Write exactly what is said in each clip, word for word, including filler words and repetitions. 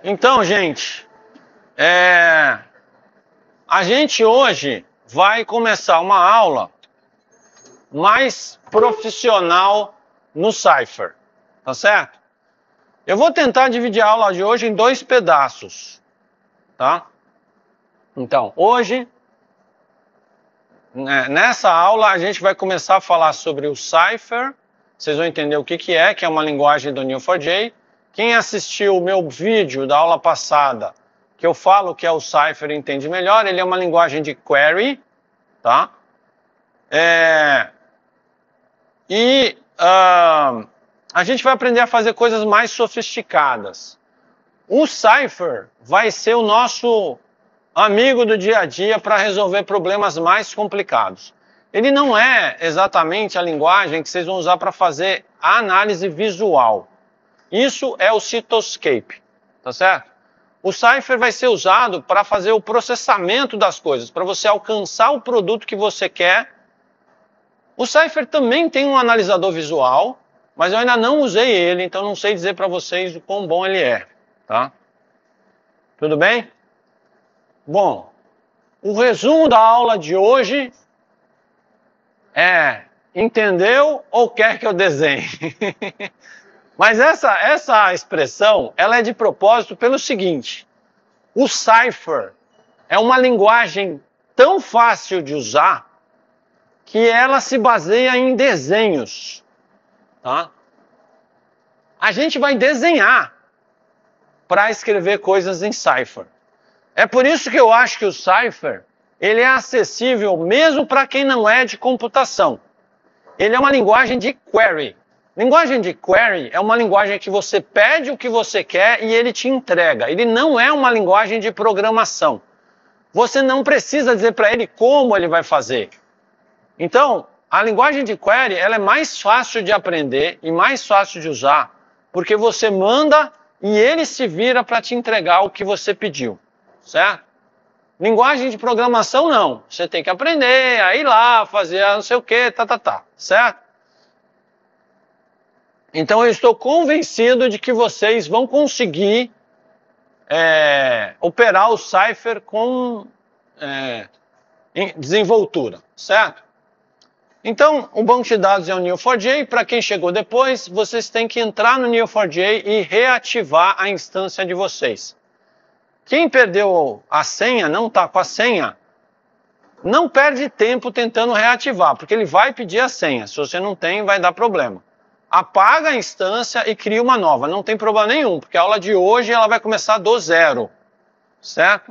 Então, gente, é... a gente hoje vai começar uma aula mais profissional no Cypher, tá certo? Eu vou tentar dividir a aula de hoje em dois pedaços, tá? Então, hoje, né, nessa aula, a gente vai começar a falar sobre o Cypher. Vocês vão entender o que que é, que é uma linguagem do Neo four j. Quem assistiu o meu vídeo da aula passada, que eu falo que é o Cypher, entende melhor, ele é uma linguagem de query, tá? É... E uh, a gente vai aprender a fazer coisas mais sofisticadas. O Cypher vai ser o nosso amigo do dia a dia para resolver problemas mais complicados. Ele não é exatamente a linguagem que vocês vão usar para fazer a análise visual. Isso é o Cytoscape, tá certo? O Cypher vai ser usado para fazer o processamento das coisas, para você alcançar o produto que você quer. O Cypher também tem um analisador visual, mas eu ainda não usei ele, então não sei dizer para vocês o quão bom ele é, tá? Tudo bem? Bom, o resumo da aula de hoje é: entendeu ou quer que eu desenhe? Mas essa, essa expressão, ela é de propósito pelo seguinte: o Cypher é uma linguagem tão fácil de usar que ela se baseia em desenhos, tá? A gente vai desenhar para escrever coisas em Cypher. É por isso que eu acho que o Cypher, ele é acessível mesmo para quem não é de computação. Ele é uma linguagem de query. Linguagem de query é uma linguagem que você pede o que você quer e ele te entrega. Ele não é uma linguagem de programação. Você não precisa dizer para ele como ele vai fazer. Então, a linguagem de query, ela é mais fácil de aprender e mais fácil de usar, porque você manda e ele se vira para te entregar o que você pediu, certo? Linguagem de programação não. Você tem que aprender, a ir lá, fazer não sei o que, tá, tá, tá, certo? Então eu estou convencido de que vocês vão conseguir é, operar o Cypher com é, desenvoltura, certo? Então, o banco de dados é o Neo four j. Para quem chegou depois, vocês têm que entrar no Neo four j e reativar a instância de vocês. Quem perdeu a senha, não está com a senha, não perde tempo tentando reativar, porque ele vai pedir a senha. Se você não tem, vai dar problema. Apaga a instância e cria uma nova. Não tem problema nenhum, porque a aula de hoje ela vai começar do zero, certo?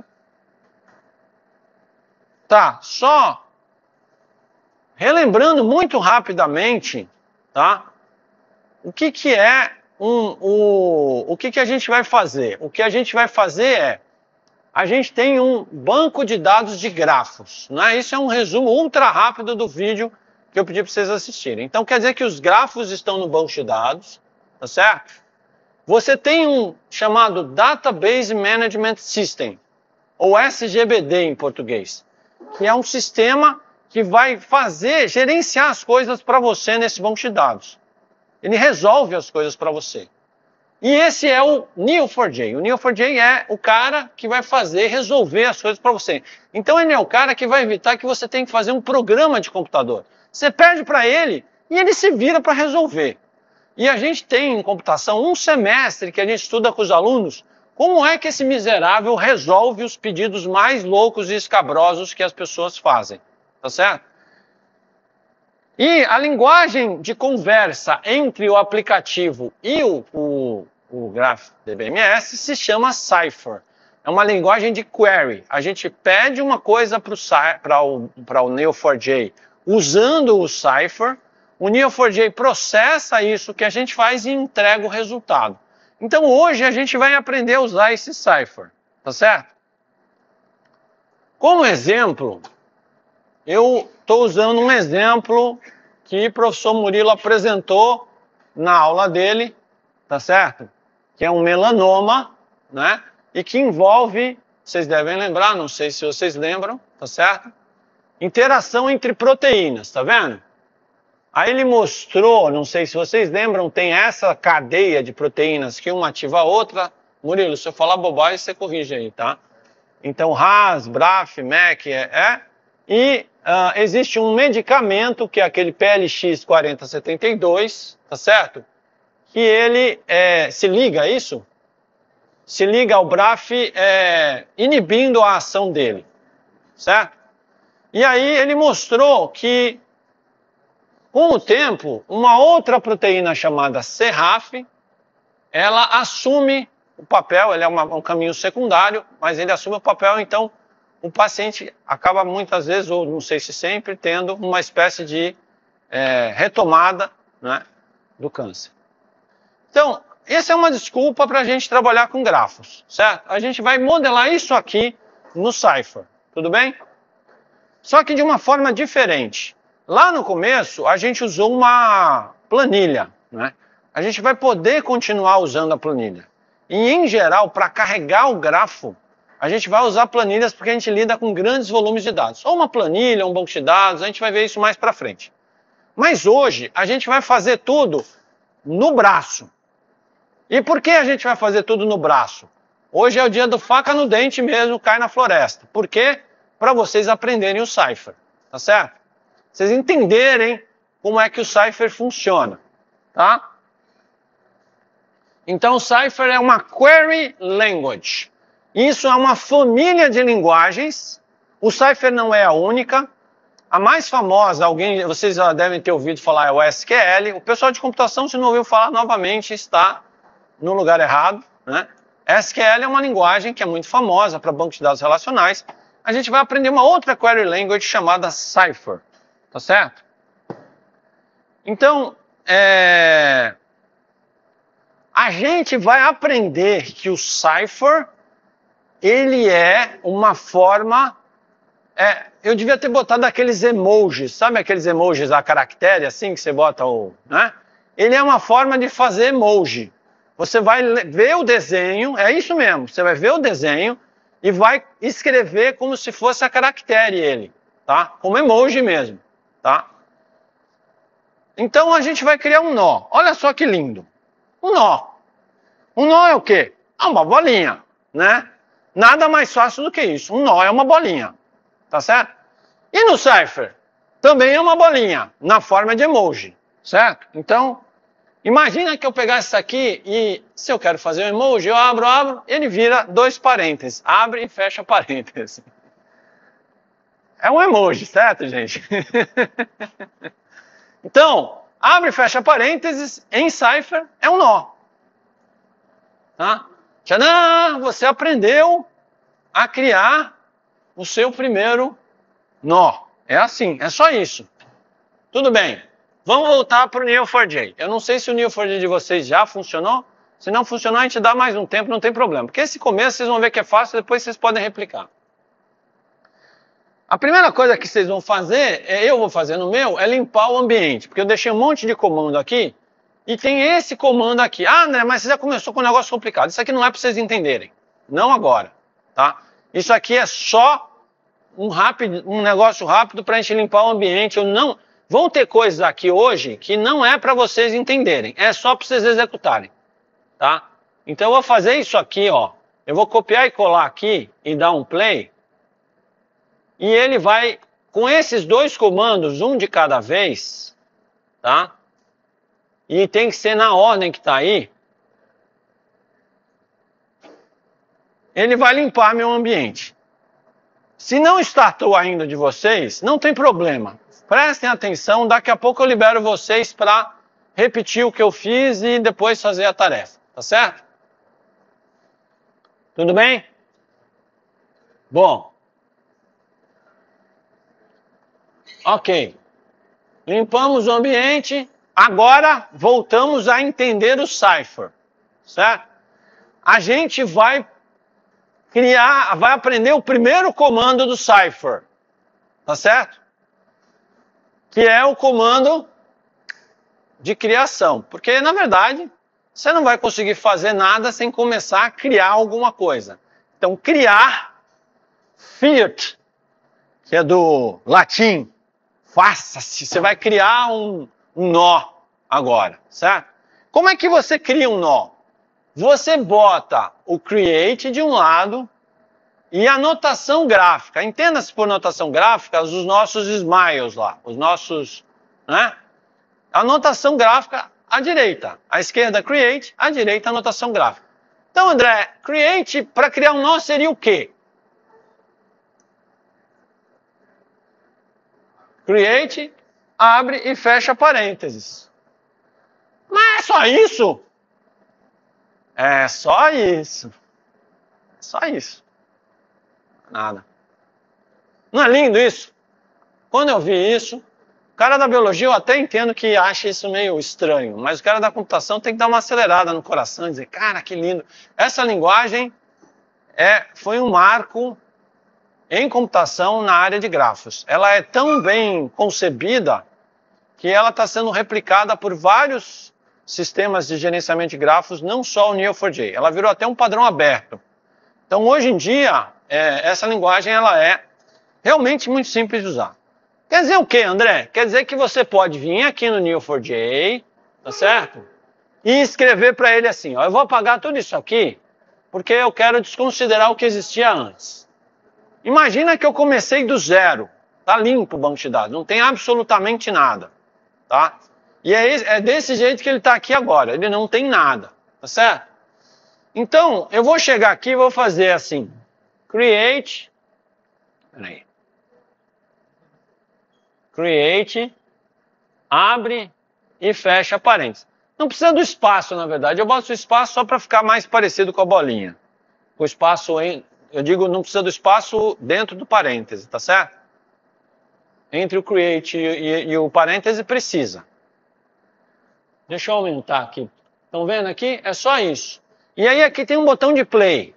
Tá, só relembrando muito rapidamente, tá? O que que é um, o, o que que a gente vai fazer? O que a gente vai fazer é, a gente tem um banco de dados de grafos, né? Isso é um resumo ultra rápido do vídeo que eu pedi para vocês assistirem. Então quer dizer que os grafos estão no banco de dados, tá certo? Você tem um chamado Database Management System, ou S G B D em português, que é um sistema que vai fazer, gerenciar as coisas para você nesse banco de dados. Ele resolve as coisas para você. E esse é o Neo four j. O Neo four j é o cara que vai fazer, resolver as coisas para você. Então ele é o cara que vai evitar que você tenha que fazer um programa de computador. Você pede para ele e ele se vira para resolver. E a gente tem em computação um semestre que a gente estuda com os alunos como é que esse miserável resolve os pedidos mais loucos e escabrosos que as pessoas fazem. Tá certo? E a linguagem de conversa entre o aplicativo e o, o, o GraphDBMS se chama Cypher. É uma linguagem de query. A gente pede uma coisa para o, para o Neo four j usando o Cypher. O Neo four j processa isso que a gente faz e entrega o resultado. Então hoje a gente vai aprender a usar esse Cypher. Tá certo? Como exemplo, eu estou usando um exemplo que o professor Murilo apresentou na aula dele, tá certo? Que é um melanoma, né? E que envolve, vocês devem lembrar, não sei se vocês lembram, tá certo? Interação entre proteínas, tá vendo? Aí ele mostrou, não sei se vocês lembram, tem essa cadeia de proteínas que uma ativa a outra, Murilo, se eu falar bobagem, você corrige aí, tá? Então, R A S, B R A F, M E C, é, é. E uh, existe um medicamento, que é aquele P L X quarenta setenta e dois, tá certo? Que ele é, se liga a isso? Se liga ao B R A F é, inibindo a ação dele, certo? E aí ele mostrou que, com o tempo, uma outra proteína chamada C R A F, ela assume o papel, ele é uma, um caminho secundário, mas ele assume o papel, então o paciente acaba muitas vezes, ou não sei se sempre, tendo uma espécie de é, retomada, né, do câncer. Então, essa é uma desculpa para a gente trabalhar com grafos, certo? A gente vai modelar isso aqui no Cypher, tudo bem? Só que de uma forma diferente. Lá no começo, a gente usou uma planilha, né? A gente vai poder continuar usando a planilha. E, em geral, para carregar o grafo, a gente vai usar planilhas porque a gente lida com grandes volumes de dados. Ou uma planilha, um banco de dados, a gente vai ver isso mais para frente. Mas hoje, a gente vai fazer tudo no braço. E por que a gente vai fazer tudo no braço? Hoje é o dia do faca no dente mesmo, cai na floresta. Por quê? Para vocês aprenderem o Cypher, tá certo? Vocês entenderem como é que o Cypher funciona, tá? Então, o Cypher é uma Query Language. Isso é uma família de linguagens. O Cypher não é a única. A mais famosa, alguém, vocês já devem ter ouvido falar, é o S Q L. O pessoal de computação, se não ouviu falar, novamente está no lugar errado, né? S Q L é uma linguagem que é muito famosa para bancos de dados relacionais. A gente vai aprender uma outra Query Language chamada Cypher, tá certo? Então, é... a gente vai aprender que o Cypher, ele é uma forma... É, eu devia ter botado aqueles emojis, sabe aqueles emojis a caractere, assim, que você bota o... né? Ele é uma forma de fazer emoji. Você vai ver o desenho, é isso mesmo, você vai ver o desenho e vai escrever como se fosse a caractere ele, tá? Como emoji mesmo, tá? Então a gente vai criar um nó. Olha só que lindo. Um nó. Um nó é o quê? É uma bolinha, né? Nada mais fácil do que isso. Um nó é uma bolinha, tá certo? E no Cypher também é uma bolinha, na forma de emoji, certo? Então, imagina que eu pegasse isso aqui e, se eu quero fazer um emoji, eu abro, abro, ele vira dois parênteses. Abre e fecha parênteses. É um emoji, certo, gente? Então, abre e fecha parênteses em Cypher é um nó. Tá? Tcharam! Você aprendeu a criar o seu primeiro nó. É assim, é só isso. Tudo bem. Vamos voltar para o N E O quatro J. Eu não sei se o N E O quatro J de vocês já funcionou. Se não funcionar, a gente dá mais um tempo, não tem problema. Porque esse começo vocês vão ver que é fácil, depois vocês podem replicar. A primeira coisa que vocês vão fazer, eu vou fazer no meu, é limpar o ambiente. Porque eu deixei um monte de comando aqui, e tem esse comando aqui. Ah, André, mas você já começou com um negócio complicado. Isso aqui não é para vocês entenderem. Não agora, tá? Isso aqui é só um, rápido, um negócio rápido para a gente limpar o ambiente. Eu não... Vão ter coisas aqui hoje que não é para vocês entenderem. É só para vocês executarem, tá? Então eu vou fazer isso aqui, ó. Eu vou copiar e colar aqui e dar um play. E ele vai, com esses dois comandos, um de cada vez, tá? E tem que ser na ordem que está aí. Ele vai limpar meu ambiente. Se não startou ainda de vocês, não tem problema. Prestem atenção, daqui a pouco eu libero vocês para repetir o que eu fiz e depois fazer a tarefa, tá certo? Tudo bem? Bom. Ok. Limpamos o ambiente. Agora voltamos a entender o Cypher, certo? A gente vai criar, vai aprender o primeiro comando do Cypher, tá certo? Que é o comando de criação. Porque, na verdade, você não vai conseguir fazer nada sem começar a criar alguma coisa. Então, criar, fiat, que é do latim, faça-se. Você vai criar um, um nó agora, certo? Como é que você cria um nó? você bota o create de um lado e a notação gráfica. Entenda-se por notação gráfica os nossos smiles lá, os nossos, né? A notação gráfica à direita, à esquerda create, à direita a notação gráfica. Então, André, create para criar um nó seria o quê? Create, abre e fecha parênteses. Mas é só isso? É só isso. Só isso. Nada. Não é lindo isso? Quando eu vi isso, o cara da biologia eu até entendo que acha isso meio estranho, mas o cara da computação tem que dar uma acelerada no coração e dizer, cara, que lindo. Essa linguagem é, foi um marco em computação na área de grafos. Ela é tão bem concebida que ela está sendo replicada por vários sistemas de gerenciamento de grafos, não só o N E O quatro j. Ela virou até um padrão aberto. Então, hoje em dia, é, essa linguagem ela é realmente muito simples de usar. Quer dizer o quê, André? Quer dizer que você pode vir aqui no N E O quatro j, tá certo? E escrever para ele assim, ó, eu vou apagar tudo isso aqui, porque eu quero desconsiderar o que existia antes. Imagina que eu comecei do zero, tá limpo o banco de dados, não tem absolutamente nada, tá? E é, é desse jeito que ele está aqui agora, ele não tem nada, tá certo? Então, eu vou chegar aqui e vou fazer assim, create, peraí, create, abre e fecha parênteses. Não precisa do espaço, na verdade, eu boto o espaço só para ficar mais parecido com a bolinha. O espaço, em, eu digo, não precisa do espaço dentro do parêntese, tá certo? Entre o create e, e, e o parêntese precisa. Deixa eu aumentar aqui. Estão vendo aqui? É só isso. E aí aqui tem um botão de play.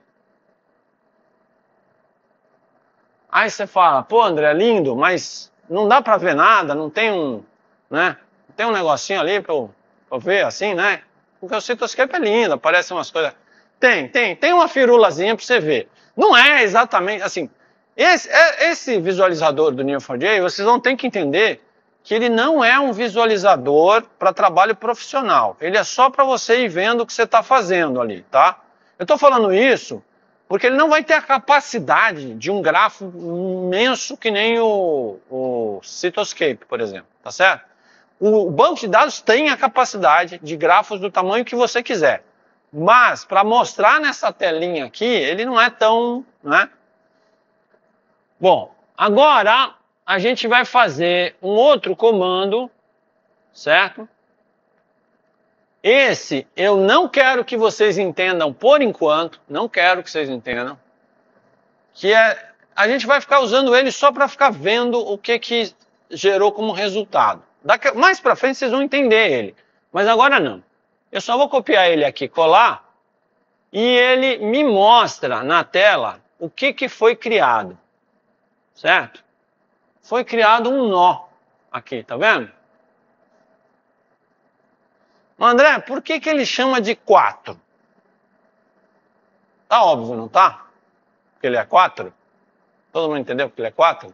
Aí você fala, pô, André, lindo, mas não dá para ver nada, não tem um, né? Não tem um negocinho ali para eu, pra eu ver assim, né? Porque o Cytoscape é lindo, aparecem umas coisas. Tem, tem, tem uma firulazinha para você ver. Não é exatamente assim. Esse, esse visualizador do N E O quatro j, vocês vão ter que entender que ele não é um visualizador para trabalho profissional. Ele é só para você ir vendo o que você está fazendo ali, tá? Eu estou falando isso porque ele não vai ter a capacidade de um grafo imenso que nem o, o Cytoscape, por exemplo, tá certo? O banco de dados tem a capacidade de grafos do tamanho que você quiser. Mas, para mostrar nessa telinha aqui, ele não é tão, né? Bom, agora a gente vai fazer um outro comando, certo? Esse eu não quero que vocês entendam por enquanto, não quero que vocês entendam, que é, a gente vai ficar usando ele só para ficar vendo o que que gerou como resultado. Daqui, mais para frente vocês vão entender ele, mas agora não. Eu só vou copiar ele aqui, colar, e ele me mostra na tela o que que foi criado, certo? Foi criado um nó aqui, tá vendo? André, por que que ele chama de quatro? Tá óbvio, não tá? Porque ele é quatro? Todo mundo entendeu que ele é quatro?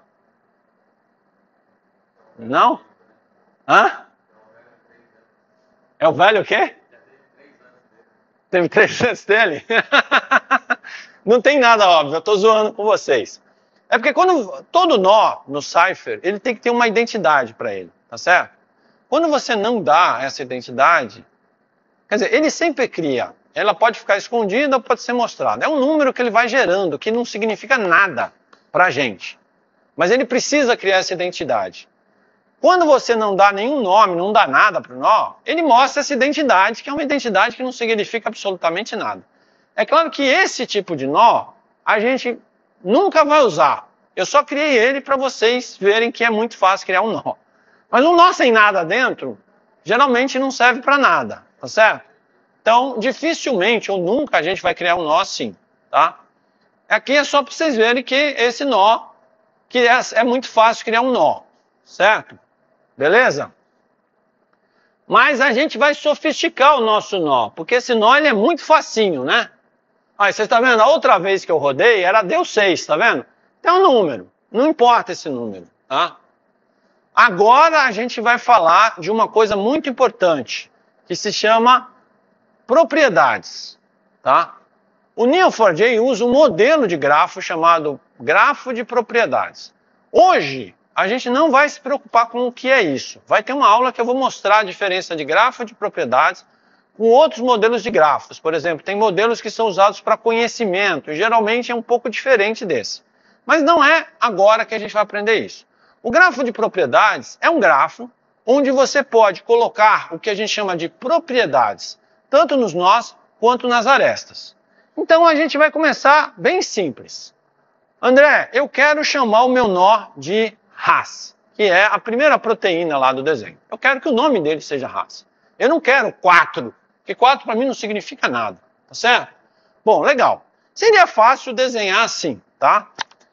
Não? Hã? É o velho o quê? Teve três anos dele? Não tem nada óbvio, eu tô zoando com vocês. É porque quando todo nó no Cypher, ele tem que ter uma identidade para ele, tá certo? Quando você não dá essa identidade, quer dizer, ele sempre cria. Ela pode ficar escondida ou pode ser mostrada. É um número que ele vai gerando, que não significa nada para a gente. Mas ele precisa criar essa identidade. Quando você não dá nenhum nome, não dá nada para o nó, ele mostra essa identidade, que é uma identidade que não significa absolutamente nada. É claro que esse tipo de nó, a gente nunca vai usar. Eu só criei ele para vocês verem que é muito fácil criar um nó. Mas um nó sem nada dentro, geralmente não serve para nada, tá certo? Então, dificilmente ou nunca a gente vai criar um nó assim, tá? Aqui é só para vocês verem que esse nó, que é, é muito fácil criar um nó, certo? Beleza? Mas a gente vai sofisticar o nosso nó, porque esse nó ele é muito facinho, né? Aí, vocês estão vendo? A outra vez que eu rodei era deu seis, tá vendo? Tem um número, não importa esse número, tá? Agora a gente vai falar de uma coisa muito importante, que se chama propriedades. tá? O N E O quatro J usa um modelo de grafo chamado grafo de propriedades. Hoje, a gente não vai se preocupar com o que é isso. Vai ter uma aula que eu vou mostrar a diferença de grafo de propriedades com outros modelos de grafos. Por exemplo, tem modelos que são usados para conhecimento, e geralmente é um pouco diferente desse. Mas não é agora que a gente vai aprender isso. O grafo de propriedades é um grafo onde você pode colocar o que a gente chama de propriedades, tanto nos nós quanto nas arestas. Então a gente vai começar bem simples. André, eu quero chamar o meu nó de Ras, que é a primeira proteína lá do desenho. Eu quero que o nome dele seja Ras. Eu não quero quatro, porque quatro para mim não significa nada, tá certo? Bom, legal. Seria fácil desenhar assim, tá?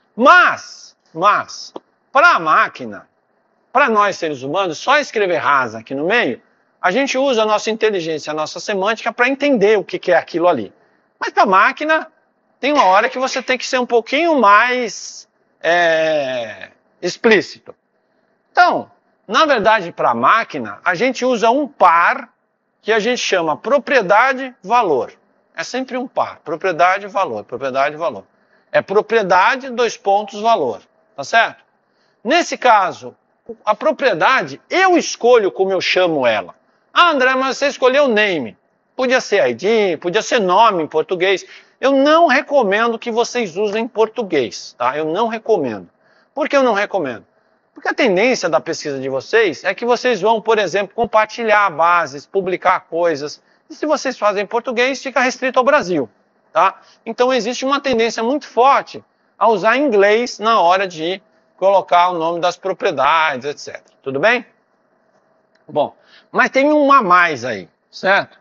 Mas, mas, para a máquina, para nós seres humanos, só escrever Ras aqui no meio, a gente usa a nossa inteligência, a nossa semântica para entender o que, que é aquilo ali. Mas para a máquina, tem uma hora que você tem que ser um pouquinho mais é, explícito. Então, na verdade, para a máquina, a gente usa um par que a gente chama propriedade-valor. É sempre um par, propriedade-valor, propriedade-valor. É propriedade, dois pontos, valor. Tá certo? Nesse caso, a propriedade, eu escolho como eu chamo ela. Ah, André, mas você escolheu name. Podia ser I D, podia ser nome em português. Eu não recomendo que vocês usem português, tá? Eu não recomendo. Por que eu não recomendo? Porque a tendência da pesquisa de vocês é que vocês vão, por exemplo, compartilhar bases, publicar coisas. E se vocês fazem em português, fica restrito ao Brasil, tá? Então existe uma tendência muito forte a usar inglês na hora de colocar o nome das propriedades, etcétera. Tudo bem? Bom, mas tem um a mais aí, certo?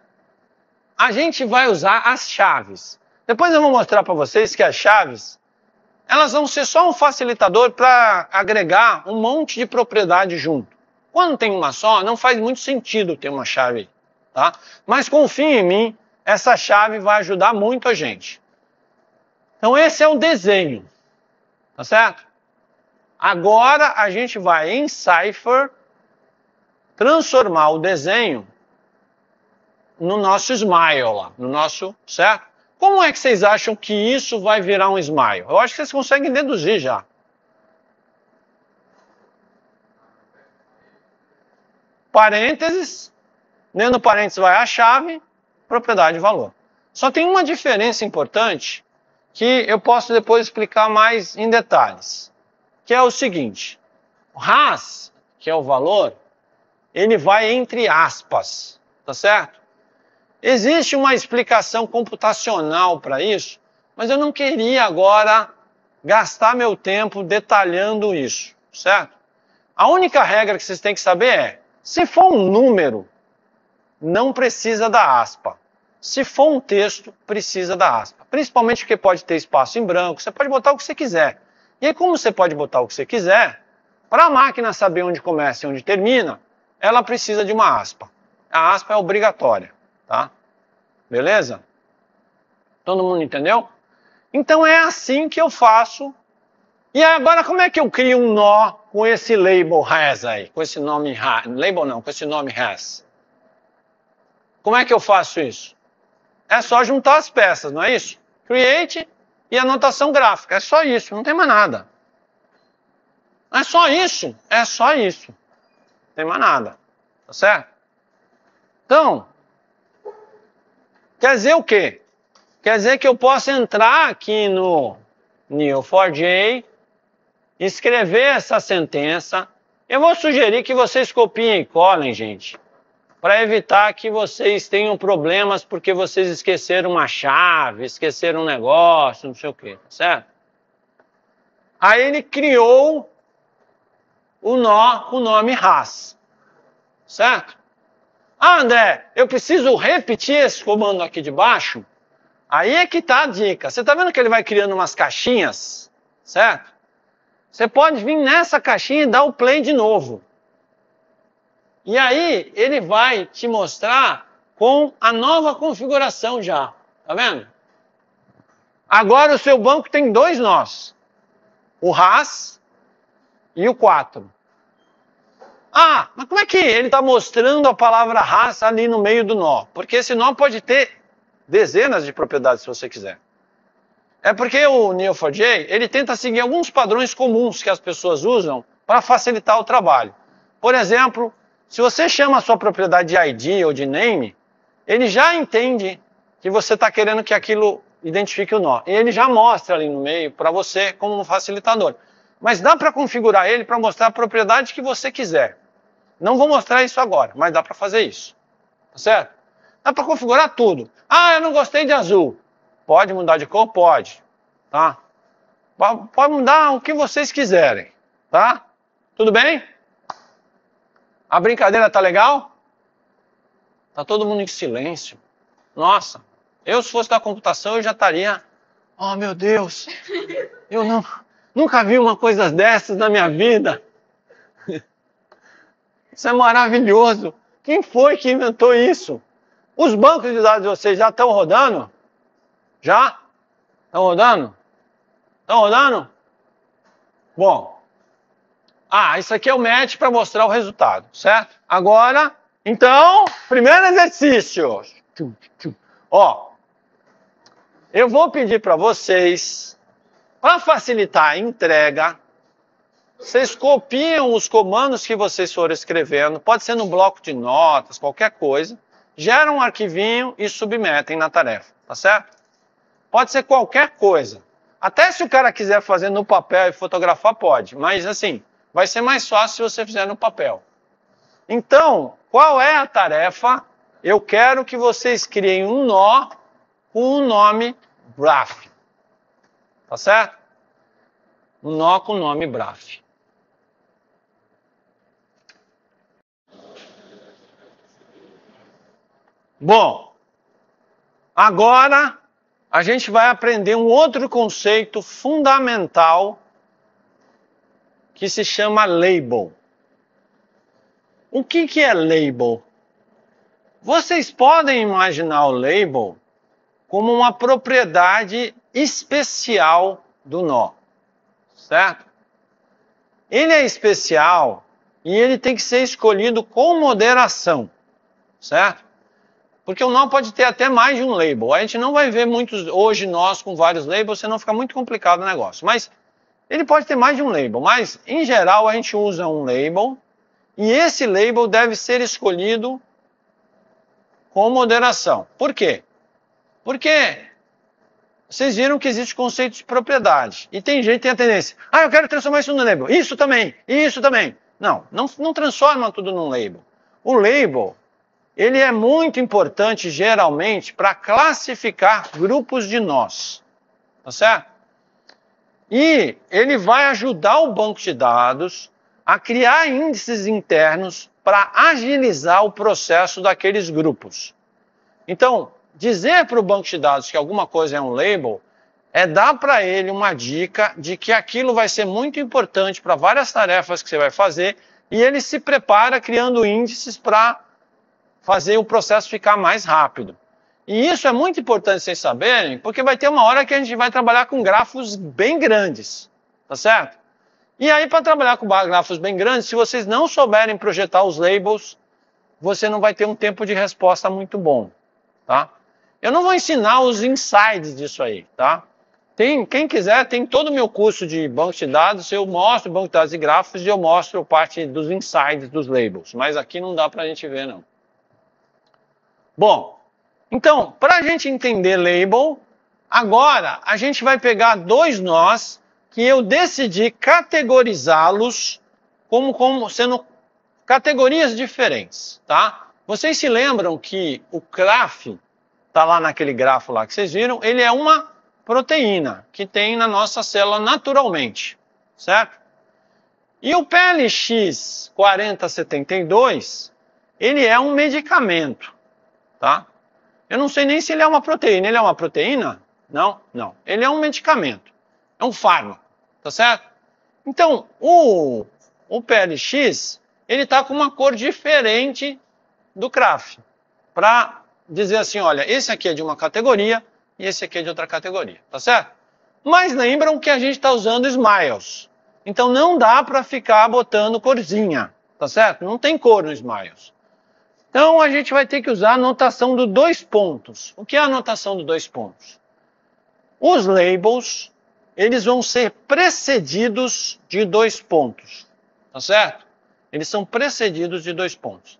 A gente vai usar as chaves. Depois eu vou mostrar para vocês que as chaves, elas vão ser só um facilitador para agregar um monte de propriedade junto. Quando tem uma só, não faz muito sentido ter uma chave, tá? Mas confie em mim, essa chave vai ajudar muito a gente. Então esse é o desenho, tá certo? Agora a gente vai em Cypher transformar o desenho no nosso smile lá, no nosso, certo? Como é que vocês acham que isso vai virar um smile? Eu acho que vocês conseguem deduzir já. Parênteses, dentro do parênteses vai a chave, propriedade e valor. Só tem uma diferença importante que eu posso depois explicar mais em detalhes, que é o seguinte, o Ras, que é o valor, ele vai entre aspas, tá certo? Existe uma explicação computacional para isso, mas eu não queria agora gastar meu tempo detalhando isso, certo? A única regra que vocês têm que saber é, se for um número, não precisa da aspa. Se for um texto, precisa da aspa. Principalmente porque pode ter espaço em branco, você pode botar o que você quiser. E aí, como você pode botar o que você quiser, para a máquina saber onde começa e onde termina, ela precisa de uma aspa. A aspa é obrigatória. Tá? Beleza? Todo mundo entendeu? Então é assim que eu faço. E agora como é que eu crio um nó com esse label has aí? Com esse nome has. Label não, com esse nome has. Como é que eu faço isso? É só juntar as peças, não é isso? Create e anotação gráfica. É só isso, não tem mais nada. É só isso. É só isso. Não tem mais nada. Tá certo? Então, quer dizer o quê? Quer dizer que eu posso entrar aqui no N E O quatro J, escrever essa sentença. Eu vou sugerir que vocês copiem e colem, gente, para evitar que vocês tenham problemas porque vocês esqueceram uma chave, esqueceram um negócio, não sei o quê, certo? Aí ele criou o nó com o nome Ras, certo? Ah, André, eu preciso repetir esse comando aqui de baixo? Aí é que está a dica. Você está vendo que ele vai criando umas caixinhas, certo? Você pode vir nessa caixinha e dar o play de novo. E aí ele vai te mostrar com a nova configuração já. Tá vendo? Agora o seu banco tem dois nós. O Ras e o quatro. Ah, mas como é que ele está mostrando a palavra Ras ali no meio do nó? Porque esse nó pode ter dezenas de propriedades se você quiser. É porque o N E O quatro j, ele tenta seguir alguns padrões comuns que as pessoas usam para facilitar o trabalho. Por exemplo, se você chama a sua propriedade de I D ou de name, ele já entende que você está querendo que aquilo identifique o nó. E ele já mostra ali no meio para você como um facilitador. Mas dá para configurar ele para mostrar a propriedade que você quiser. Não vou mostrar isso agora, mas dá para fazer isso. Tá certo? Dá para configurar tudo. Ah, eu não gostei de azul. Pode mudar de cor? Pode. Tá? Pode mudar o que vocês quiserem. Tá? Tudo bem? A brincadeira tá legal? Tá todo mundo em silêncio. Nossa, eu se fosse da computação eu já estaria... Oh, meu Deus, eu não, nunca vi uma coisa dessas na minha vida. Isso é maravilhoso. Quem foi que inventou isso? Os bancos de dados de vocês já estão rodando? Já? Estão rodando? Estão rodando? Bom. Ah, isso aqui é o match para mostrar o resultado, certo? Agora, então, primeiro exercício. Ó, eu vou pedir para vocês, para facilitar a entrega, vocês copiam os comandos que vocês forem escrevendo, pode ser no bloco de notas, qualquer coisa, geram um arquivinho e submetem na tarefa, tá certo? Pode ser qualquer coisa. Até se o cara quiser fazer no papel e fotografar, pode, mas assim, vai ser mais fácil se você fizer no papel. Então, qual é a tarefa? Eu quero que vocês criem um nó com o nome Braf. Tá certo? Um nó com o nome Braf. Bom, agora a gente vai aprender um outro conceito fundamental que se chama label. O que que é label? Vocês podem imaginar o label como uma propriedade especial do nó, certo? Ele é especial e ele tem que ser escolhido com moderação, certo? Porque o nó pode ter até mais de um label. A gente não vai ver muitos hoje nós com vários labels, senão fica muito complicado o negócio. Mas ele pode ter mais de um label, mas em geral a gente usa um label e esse label deve ser escolhido com moderação. Por quê? Porque vocês viram que existe o conceito de propriedade. E tem gente que tem a tendência, ah, eu quero transformar isso num label. Isso também, isso também. Não, não, não transforma tudo num label. O label, ele é muito importante geralmente para classificar grupos de nós. Tá certo? E ele vai ajudar o banco de dados a criar índices internos para agilizar o processo daqueles grupos. Então, dizer para o banco de dados que alguma coisa é um label é dar para ele uma dica de que aquilo vai ser muito importante para várias tarefas que você vai fazer e ele se prepara criando índices para fazer o processo ficar mais rápido. E isso é muito importante vocês saberem, porque vai ter uma hora que a gente vai trabalhar com grafos bem grandes, tá certo? E aí, para trabalhar com grafos bem grandes, se vocês não souberem projetar os labels, você não vai ter um tempo de resposta muito bom, tá? Eu não vou ensinar os insides disso aí, tá? Tem, quem quiser, tem todo o meu curso de banco de dados, eu mostro banco de dados e grafos e eu mostro parte dos insides dos labels, mas aqui não dá para a gente ver, não. Bom, então, para a gente entender label, agora a gente vai pegar dois nós que eu decidi categorizá-los como, como sendo categorias diferentes, tá? Vocês se lembram que o graf, tá lá naquele grafo lá que vocês viram, ele é uma proteína que tem na nossa célula naturalmente, certo? E o P L X quarenta setenta e dois, ele é um medicamento, tá? Eu não sei nem se ele é uma proteína. Ele é uma proteína? Não, não. Ele é um medicamento. É um fármaco, tá certo? Então, o, o P L X, ele está com uma cor diferente do graf, para dizer assim, olha, esse aqui é de uma categoria e esse aqui é de outra categoria, tá certo? Mas lembram que a gente está usando smiles. Então não dá para ficar botando corzinha, tá certo? Não tem cor no smiles. Então a gente vai ter que usar a notação do dois pontos. O que é a notação do dois pontos? Os labels, eles vão ser precedidos de dois pontos, tá certo? Eles são precedidos de dois pontos.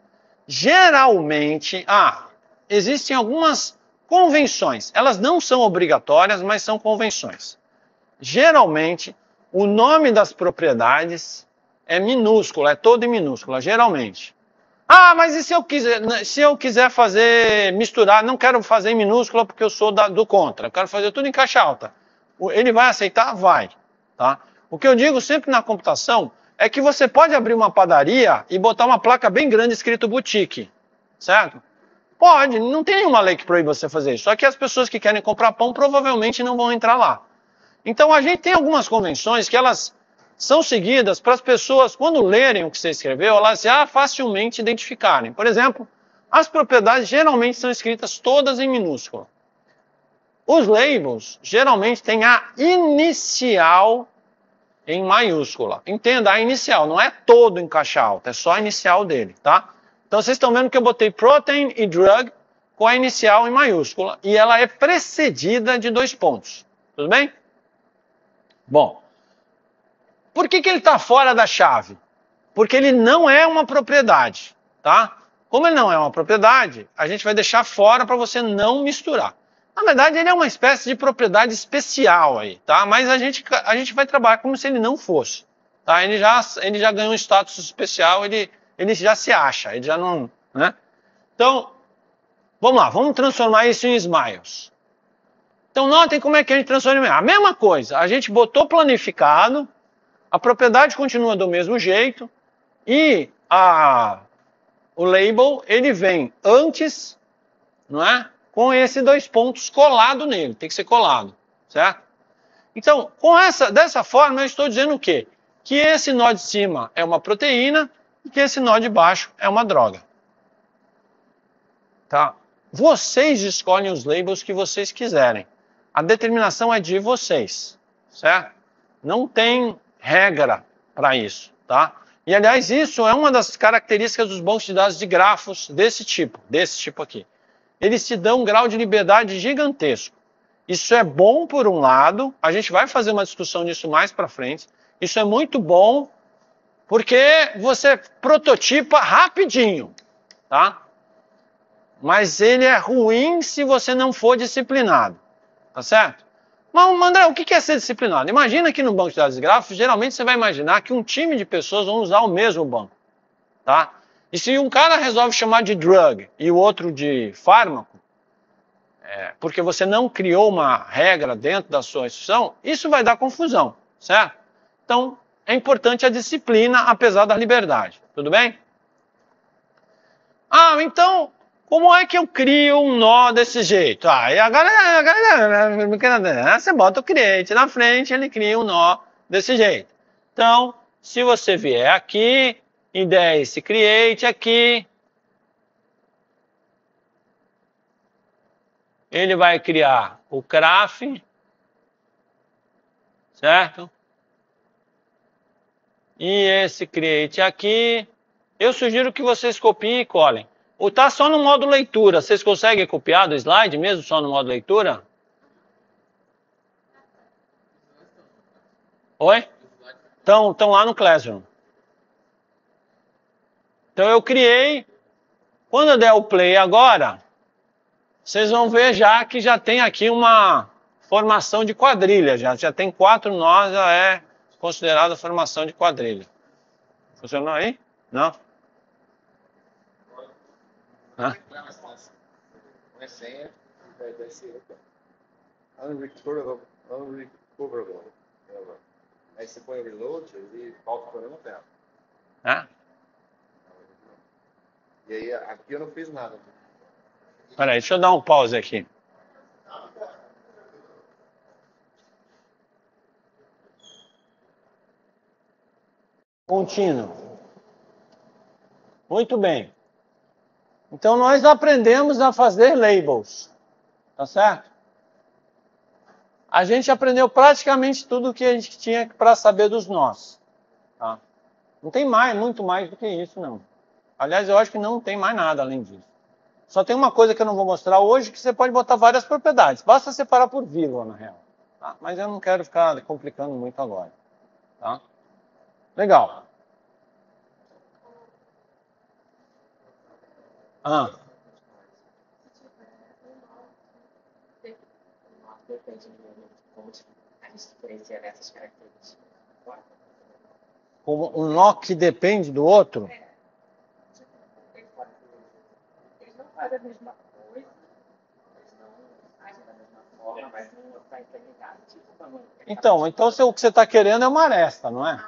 Geralmente, ah, existem algumas convenções. Elas não são obrigatórias, mas são convenções. Geralmente, o nome das propriedades é minúsculo, é todo em minúscula, geralmente. Ah, mas e se eu quiser, se eu quiser fazer, misturar, não quero fazer em minúscula porque eu sou da, do contra, eu quero fazer tudo em caixa alta. Ele vai aceitar? Vai. Tá? O que eu digo sempre na computação é que você pode abrir uma padaria e botar uma placa bem grande escrito boutique, certo? Pode, não tem nenhuma lei que proíbe você fazer isso. Só que as pessoas que querem comprar pão provavelmente não vão entrar lá. Então a gente tem algumas convenções que elas são seguidas para as pessoas, quando lerem o que você escreveu, elas já facilmente identificarem. Por exemplo, as propriedades geralmente são escritas todas em minúsculo. Os labels geralmente têm a inicial em maiúscula. Entenda, a inicial, não é todo em caixa alta, é só a inicial dele, tá? Então vocês estão vendo que eu botei protein e drug com a inicial em maiúscula e ela é precedida de dois pontos. Tudo bem? Bom, por que que ele está fora da chave? Porque ele não é uma propriedade, tá? Como ele não é uma propriedade, a gente vai deixar fora para você não misturar. Na verdade, ele é uma espécie de propriedade especial aí, tá? Mas a gente, a gente vai trabalhar como se ele não fosse, tá? Ele já, ele já ganhou um status especial, ele, ele já se acha, ele já não, né? Então, vamos lá, vamos transformar isso em smiles. Então, notem como é que a gente transforma em a mesma coisa. A gente botou planificado, a propriedade continua do mesmo jeito e a, o label, ele vem antes, não é? Com esses dois pontos colado nele, tem que ser colado, certo? Então, com essa, dessa forma, eu estou dizendo o quê? Que esse nó de cima é uma proteína e que esse nó de baixo é uma droga. Tá? Vocês escolhem os labels que vocês quiserem. A determinação é de vocês, certo? Não tem regra para isso, tá? E, aliás, isso é uma das características dos bancos de dados de grafos desse tipo, desse tipo aqui. Eles te dão um grau de liberdade gigantesco. Isso é bom por um lado, a gente vai fazer uma discussão disso mais para frente. Isso é muito bom porque você prototipa rapidinho, tá? Mas ele é ruim se você não for disciplinado, tá certo? Mas, André, o que é ser disciplinado? Imagina que no banco de dados de grafos, geralmente você vai imaginar que um time de pessoas vão usar o mesmo banco, tá? E se um cara resolve chamar de drug e o outro de fármaco, é, porque você não criou uma regra dentro da sua instituição, isso vai dar confusão, certo? Então, é importante a disciplina, apesar da liberdade, tudo bem? Ah, então, como é que eu crio um nó desse jeito? Ah, e agora, agora você bota o create na frente, ele cria um nó desse jeito. Então, se você vier aqui e der esse create aqui, ele vai criar o graph, certo? E esse create aqui, eu sugiro que vocês copiem e colhem. Ou tá só no modo leitura, vocês conseguem copiar do slide mesmo só no modo leitura? Oi? Estão estão lá no Classroom. Então eu criei, quando eu der o play agora, vocês vão ver já que já tem aqui uma formação de quadrilha, já, já tem quatro nós, já é considerada formação de quadrilha. Funcionou aí? Não? Hã? Unrecoverable. Aí você põe o reload e volta o programa dela. Hã? E aí aqui eu não fiz nada. Peraí, deixa eu dar um pause aqui. Contínuo. Muito bem. Então nós aprendemos a fazer labels, tá certo? A gente aprendeu praticamente tudo o que a gente tinha para saber dos nós, tá? Não tem mais, muito mais do que isso não. Aliás, eu acho que não tem mais nada além disso. Só tem uma coisa que eu não vou mostrar hoje, que você pode botar várias propriedades. Basta separar por vírgula, na real. Tá? Mas eu não quero ficar complicando muito agora. Tá? Legal. Ah. Um nó que depende do outro? Eles não fazem a mesma coisa, eles não agem da mesma forma, mas não está interligado. Então, então o que você está querendo é uma aresta, não é?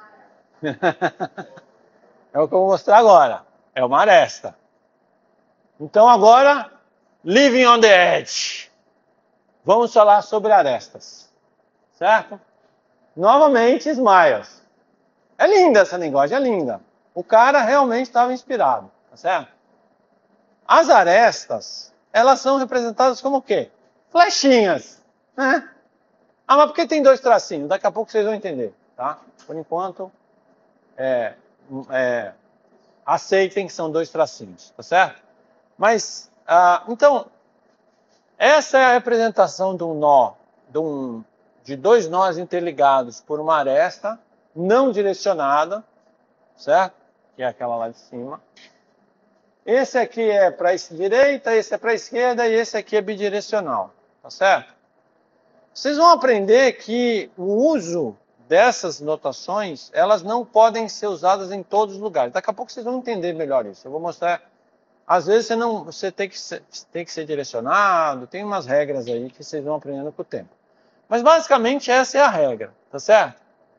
É o que eu vou mostrar agora. É uma aresta. Então agora, living on the edge. Vamos falar sobre arestas. Certo? Novamente, smiles. É linda essa linguagem, é linda. O cara realmente estava inspirado, tá certo? As arestas, elas são representadas como o quê? Flechinhas, né? Ah, mas por que tem dois tracinhos? Daqui a pouco vocês vão entender, tá? Por enquanto, é, é, aceitem que são dois tracinhos, tá certo? Mas, ah, então, essa é a representação de um nó, de, um, de dois nós interligados por uma aresta não direcionada, certo? Que é aquela lá de cima. Esse aqui é para a direita, esse é para a esquerda e esse aqui é bidirecional, tá certo? Vocês vão aprender que o uso dessas notações, elas não podem ser usadas em todos os lugares. Daqui a pouco vocês vão entender melhor isso. Eu vou mostrar. Às vezes você, não, você tem, que ser, tem que ser direcionado, tem umas regras aí que vocês vão aprendendo com o tempo. Mas basicamente essa é a regra, tá certo?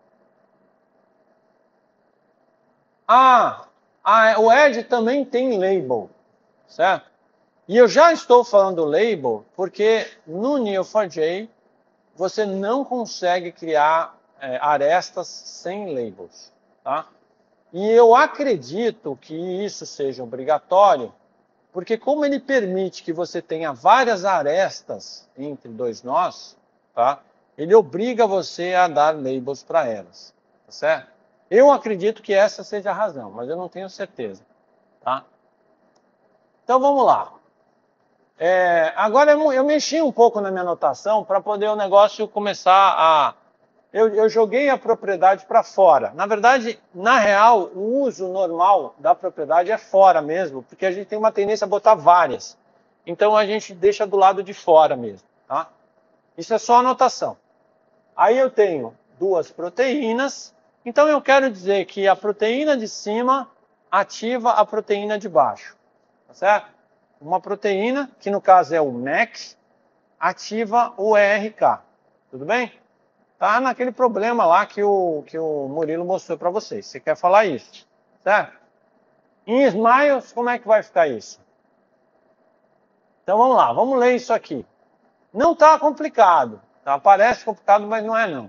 Ah, ah, o Edge também tem label, certo? E eu já estou falando label porque no N E O quatro J você não consegue criar é, arestas sem labels, tá? E eu acredito que isso seja obrigatório, porque como ele permite que você tenha várias arestas entre dois nós, tá? Ele obriga você a dar labels para elas, tá certo? Eu acredito que essa seja a razão, mas eu não tenho certeza, tá? Então vamos lá. É, agora eu, eu mexi um pouco na minha anotação para poder o negócio começar a... Eu, eu joguei a propriedade para fora. Na verdade, na real, o uso normal da propriedade é fora mesmo, porque a gente tem uma tendência a botar várias. Então a gente deixa do lado de fora mesmo, tá? Isso é só anotação. Aí eu tenho duas proteínas, então eu quero dizer que a proteína de cima ativa a proteína de baixo, tá certo? Uma proteína, que no caso é o M E C, ativa o E R K, tudo bem? Tá naquele problema lá que o, que o Murilo mostrou para vocês. Você quer falar isso, certo? Em Smiles, como é que vai ficar isso? Então vamos lá, vamos ler isso aqui. Não está complicado, tá? Parece complicado, mas não é não.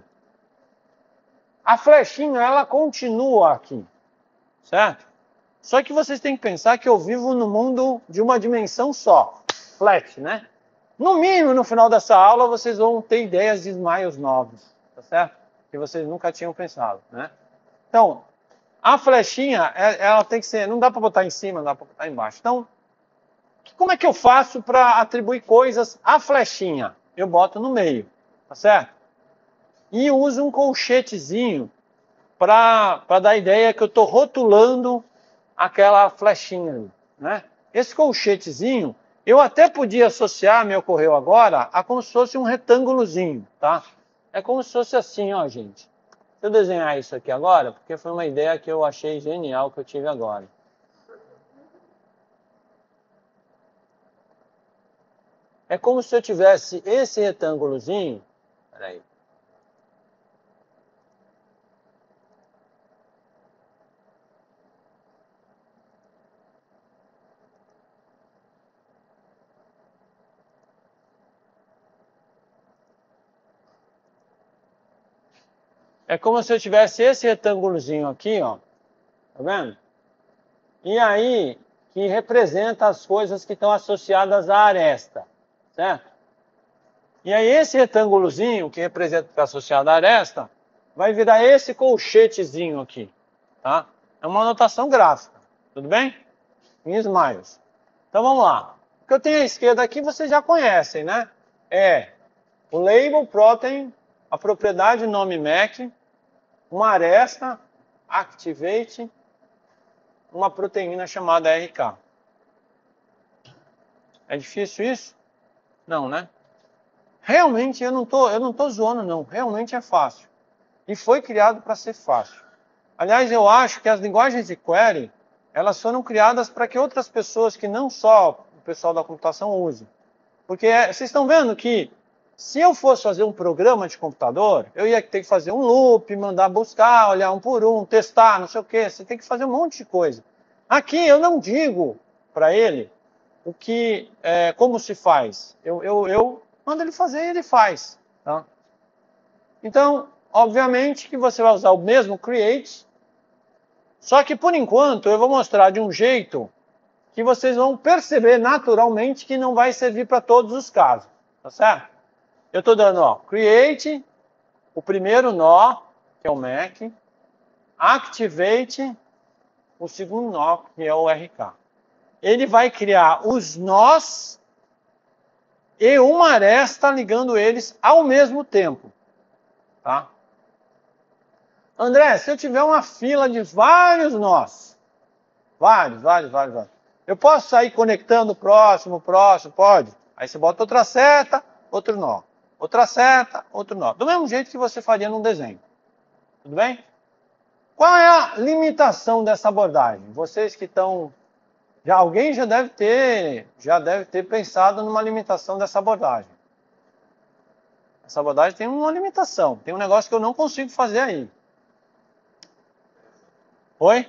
A flechinha, ela continua aqui, certo? Só que vocês têm que pensar que eu vivo no mundo de uma dimensão só, flat, né? No mínimo, no final dessa aula, vocês vão ter ideias de Smiles novos, tá certo? Que vocês nunca tinham pensado, né? Então, a flechinha, ela tem que ser, não dá para botar em cima, não dá para botar embaixo. Então, como é que eu faço para atribuir coisas à flechinha? Eu boto no meio, tá certo? E uso um colchetezinho para dar a ideia que eu estou rotulando aquela flechinha ali, né? Esse colchetezinho, eu até podia associar, me ocorreu agora, a como se fosse um retângulozinho, tá? É como se fosse assim, ó, gente. Deixa eu desenhar isso aqui agora, porque foi uma ideia que eu achei genial que eu tive agora. É como se eu tivesse esse retângulozinho, peraí. É como se eu tivesse esse retângulozinho aqui, ó. Tá vendo? E aí, que representa as coisas que estão associadas à aresta, certo? E aí esse retângulozinho, que representa que está associado à aresta, vai virar esse colchetezinho aqui, tá? É uma anotação gráfica, tudo bem? em Smiles. Então vamos lá. O que eu tenho à esquerda aqui vocês já conhecem, né? É o label protein, a propriedade nome M A C, uma aresta, activate, uma proteína chamada R K. É difícil isso? Não, né? Realmente eu não tô, eu não tô zoando, não. Realmente é fácil. E foi criado para ser fácil. Aliás, eu acho que as linguagens de query, elas foram criadas para que outras pessoas, que não só o pessoal da computação, usem. Porque é, vocês estão vendo que se eu fosse fazer um programa de computador, eu ia ter que fazer um loop, mandar buscar, olhar um por um, testar, não sei o quê. Você tem que fazer um monte de coisa. Aqui eu não digo para ele o que, é, como se faz. Eu, eu, eu mando ele fazer e ele faz. Tá? Então, obviamente que você vai usar o mesmo create, só que por enquanto eu vou mostrar de um jeito que vocês vão perceber naturalmente que não vai servir para todos os casos. Tá certo? Eu estou dando, ó, create, o primeiro nó, que é o M A C, activate, o segundo nó, que é o R K. Ele vai criar os nós e uma aresta ligando eles ao mesmo tempo. Tá? André, se eu tiver uma fila de vários nós, vários, vários, vários, vários, eu posso sair conectando o próximo, o próximo, pode? Aí você bota outra seta, outro nó. Outra seta, outro nó. Do mesmo jeito que você faria num desenho. Tudo bem? Qual é a limitação dessa abordagem? Vocês que estão... Já, alguém já deve ter, já deve ter pensado numa limitação dessa abordagem. Essa abordagem tem uma limitação. Tem um negócio que eu não consigo fazer aí. Oi?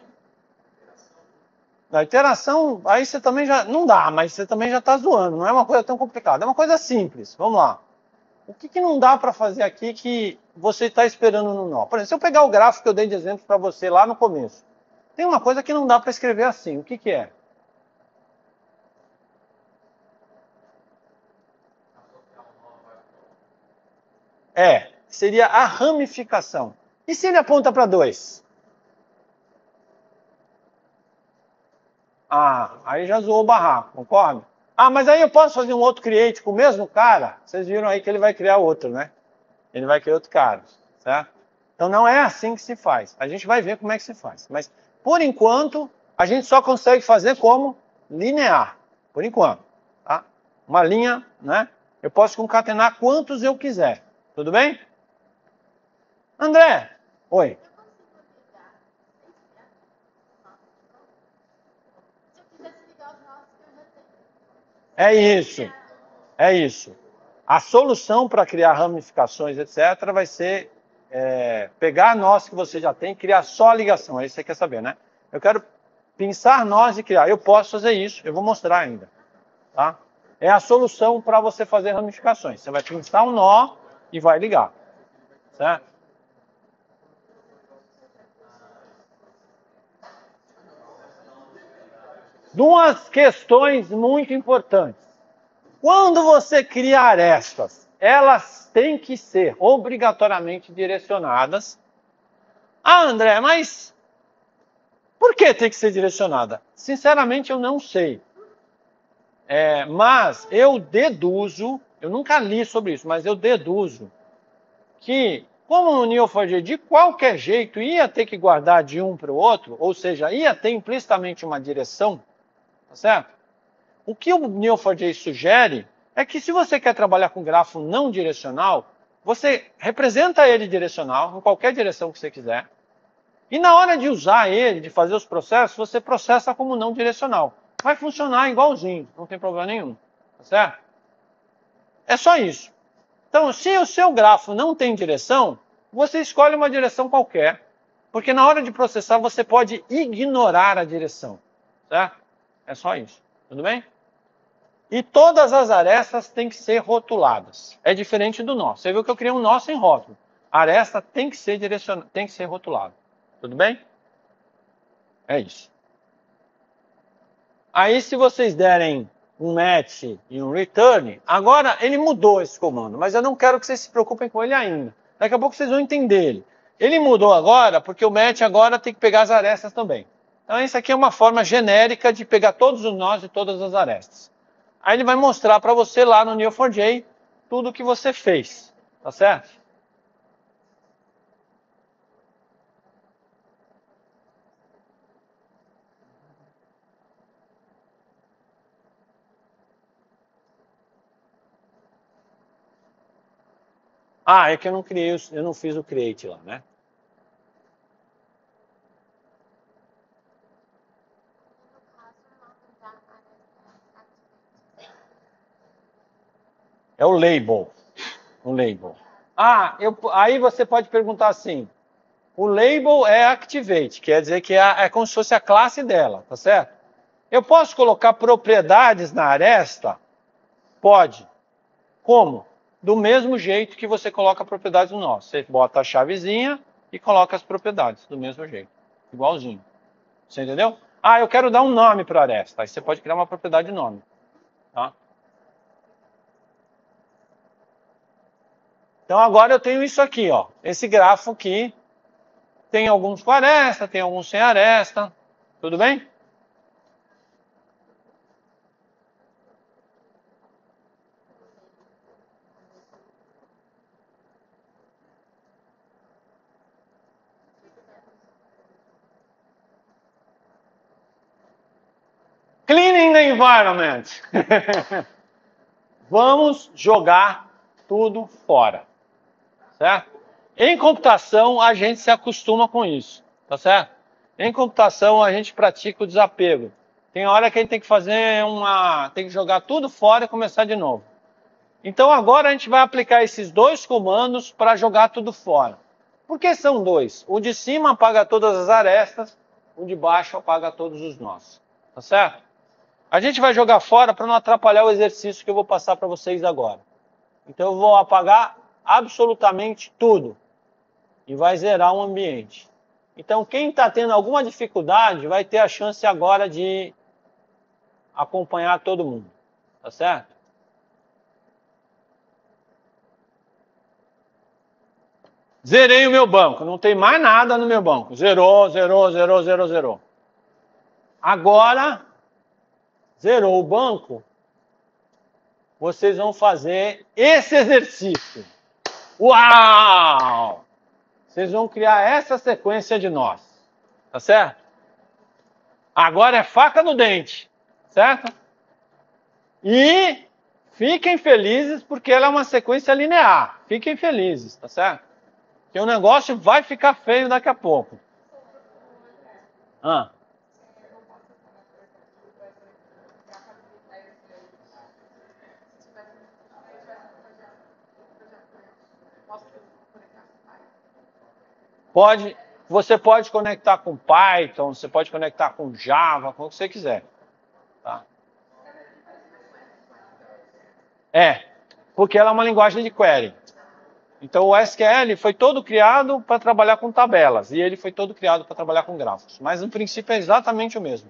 Na iteração, aí você também já... Não dá, mas você também já está zoando. Não é uma coisa tão complicada. É uma coisa simples. Vamos lá. O que, que não dá para fazer aqui que você está esperando no nó? Por exemplo, se eu pegar o gráfico que eu dei de exemplo para você lá no começo, tem uma coisa que não dá para escrever assim. O que, que é? É, seria a ramificação. E se ele aponta para dois? Ah, aí já zoou o barraco, concorda? Ah, mas aí eu posso fazer um outro create com o mesmo cara? Vocês viram aí que ele vai criar outro, né? Ele vai criar outro cara, certo? Então não é assim que se faz. A gente vai ver como é que se faz. Mas, por enquanto, a gente só consegue fazer como linear. Por enquanto, tá? Uma linha, né? Eu posso concatenar quantos eu quiser. Tudo bem? André, oi. É isso, é isso. A solução para criar ramificações, etcétera, vai ser é, pegar nós que você já tem e criar só a ligação. É isso que você quer saber, né? Eu quero pensar nós e criar. Eu posso fazer isso, eu vou mostrar ainda. Tá? É a solução para você fazer ramificações. Você vai pensar um nó e vai ligar. Certo? Duas questões muito importantes. Quando você cria arestas, elas têm que ser obrigatoriamente direcionadas. Ah, André, mas por que tem que ser direcionada? Sinceramente, eu não sei. É, mas eu deduzo, eu nunca li sobre isso, mas eu deduzo que, como no N E O four J de qualquer jeito ia ter que guardar de um para o outro, ou seja, ia ter implicitamente uma direção, tá certo? O que o N E O four J sugere é que se você quer trabalhar com grafo não direcional, você representa ele direcional, em qualquer direção que você quiser, e na hora de usar ele, de fazer os processos, você processa como não direcional. Vai funcionar igualzinho, não tem problema nenhum, tá certo? É só isso. Então, se o seu grafo não tem direção, você escolhe uma direção qualquer, porque na hora de processar você pode ignorar a direção, certo? É só isso, tudo bem? E todas as arestas têm que ser rotuladas. É diferente do nó. Você viu que eu criei um nó sem rótulo. A aresta tem que ser direcionada, tem que ser rotulada. Tudo bem? É isso. Aí, se vocês derem um match e um return, agora ele mudou esse comando, mas eu não quero que vocês se preocupem com ele ainda. Daqui a pouco vocês vão entender ele. Ele mudou agora porque o match agora tem que pegar as arestas também. Então, isso aqui é uma forma genérica de pegar todos os nós e todas as arestas. Aí ele vai mostrar para você lá no Neo quatro j tudo o que você fez, tá certo? Ah, é que eu não criei, eu não fiz o create lá, né? É o label. O label. Ah, eu, aí você pode perguntar assim, o label é activate, quer dizer que é, é como se fosse a classe dela, tá certo? Eu posso colocar propriedades na aresta? Pode. Como? Do mesmo jeito que você coloca propriedades no nosso. Você bota a chavezinha e coloca as propriedades, do mesmo jeito. Igualzinho. Você entendeu? Ah, eu quero dar um nome para a aresta. Aí você pode criar uma propriedade de nome. Tá? Então agora eu tenho isso aqui, ó. Esse grafo aqui. Tem alguns com aresta, tem alguns sem aresta. Tudo bem? Cleaning the environment. Vamos jogar tudo fora. Certo? Em computação, a gente se acostuma com isso. Tá certo? Em computação, a gente pratica o desapego. Tem hora que a gente tem que fazer uma... Tem que jogar tudo fora e começar de novo. Então, agora a gente vai aplicar esses dois comandos para jogar tudo fora. Por que são dois? O de cima apaga todas as arestas, o de baixo apaga todos os nós. Tá certo? A gente vai jogar fora para não atrapalhar o exercício que eu vou passar para vocês agora. Então eu vou apagar absolutamente tudo. E vai zerar o ambiente. Então quem está tendo alguma dificuldade vai ter a chance agora de acompanhar todo mundo. Tá certo? Zerei o meu banco. Não tem mais nada no meu banco. Zerou, zerou, zerou, zerou, zerou. Agora... Zerou o banco, vocês vão fazer esse exercício. Uau! Vocês vão criar essa sequência de nós. Tá certo? Agora é faca no dente. Certo? E fiquem felizes porque ela é uma sequência linear. Fiquem felizes, tá certo? Porque o negócio vai ficar feio daqui a pouco. Ah. Pode, você pode conectar com Python, você pode conectar com Java, com o que você quiser. Tá? É, porque ela é uma linguagem de query. Então o S Q L foi todo criado para trabalhar com tabelas, e ele foi todo criado para trabalhar com gráficos. Mas no princípio é exatamente o mesmo.